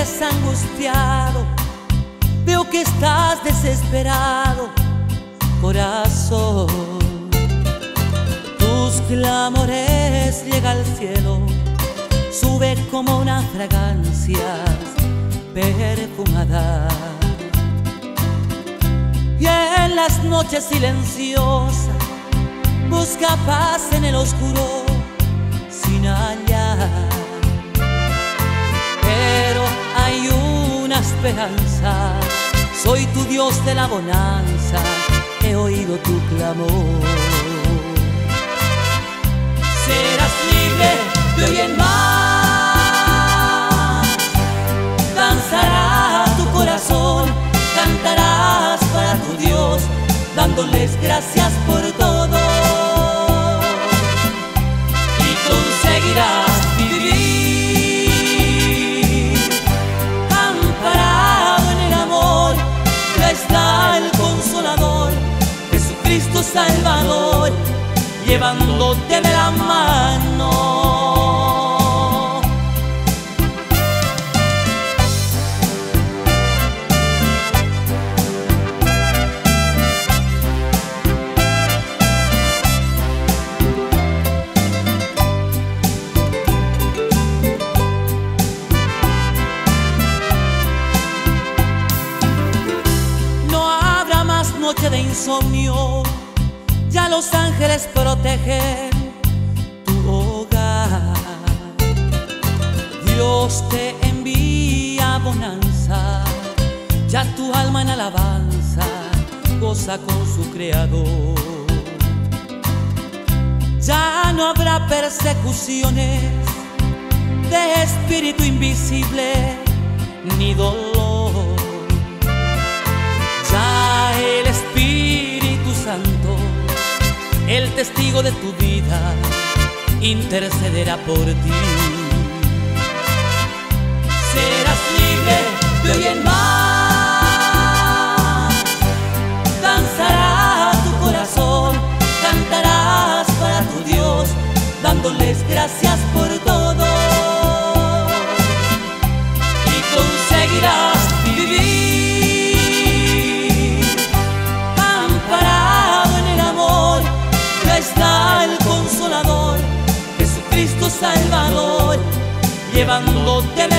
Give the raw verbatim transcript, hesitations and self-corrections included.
vives angustiado, veo que estás desesperado, corazón. Tus clamores llegan al cielo, sube como una fragancia perfumada. Y en las noches silenciosas busca paz en el oscuro sin hallar. Pero hay una esperanza, soy tu Dios de la bonanza, he oído tu clamor. Serás libre de hoy en más, danzará tu corazón, cantarás para tu Dios, dándoles gracias por todo, y conseguirás vivir amparado en el amor. Ya está el Consolador, Jesucristo Salvador, llevándote de la mano. Noche de insomnio, ya los ángeles protegen tu hogar. Dios te envía bonanza, ya tu alma en alabanza goza con su Creador. Ya no habrá persecuciones de espíritu invisible ni dolor. Ya el Espíritu Santo, el testigo de tu vida, intercederá por ti. Serás libre de hoy en más, danzará tu corazón, cantarás para tu Dios, dándoles gracias por todo, y conseguirás vivir está el Consolador, Jesucristo Salvador, llevándote